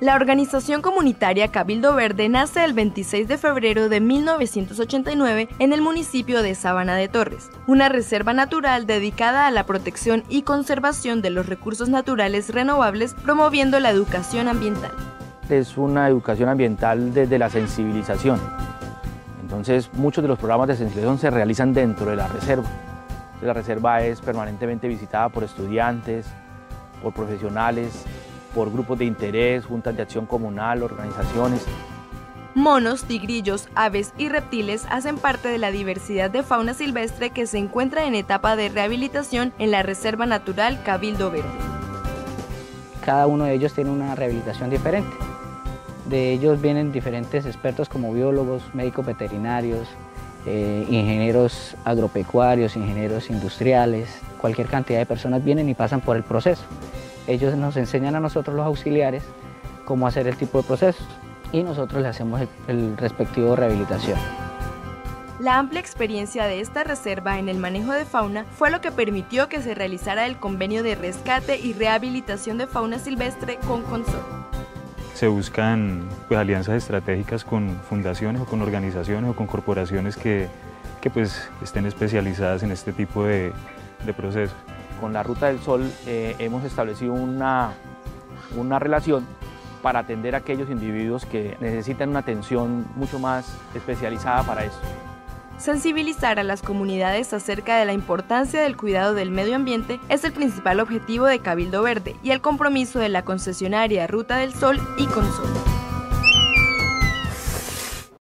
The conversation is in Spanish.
La organización comunitaria Cabildo Verde nace el 26 de febrero de 1989 en el municipio de Sabana de Torres, una reserva natural dedicada a la protección y conservación de los recursos naturales renovables, promoviendo la educación ambiental. Es una educación ambiental desde la sensibilización. Entonces, muchos de los programas de sensibilización se realizan dentro de la reserva. La reserva es permanentemente visitada por estudiantes, por profesionales, por grupos de interés, juntas de acción comunal, organizaciones. Monos, tigrillos, aves y reptiles hacen parte de la diversidad de fauna silvestre que se encuentra en etapa de rehabilitación en la Reserva Natural Cabildo Verde. Cada uno de ellos tiene una rehabilitación diferente. De ellos vienen diferentes expertos como biólogos, médicos veterinarios, ingenieros agropecuarios, ingenieros industriales. Cualquier cantidad de personas vienen y pasan por el proceso. Ellos nos enseñan a nosotros los auxiliares cómo hacer el tipo de procesos y nosotros le hacemos el respectivo rehabilitación. La amplia experiencia de esta reserva en el manejo de fauna fue lo que permitió que se realizara el convenio de rescate y rehabilitación de fauna silvestre con Consol. Se buscan alianzas estratégicas con fundaciones o con organizaciones o con corporaciones que estén especializadas en este tipo de procesos. Con la Ruta del Sol hemos establecido una relación para atender a aquellos individuos que necesitan una atención mucho más especializada para eso. Sensibilizar a las comunidades acerca de la importancia del cuidado del medio ambiente es el principal objetivo de Cabildo Verde y el compromiso de la concesionaria Ruta del Sol y Consol.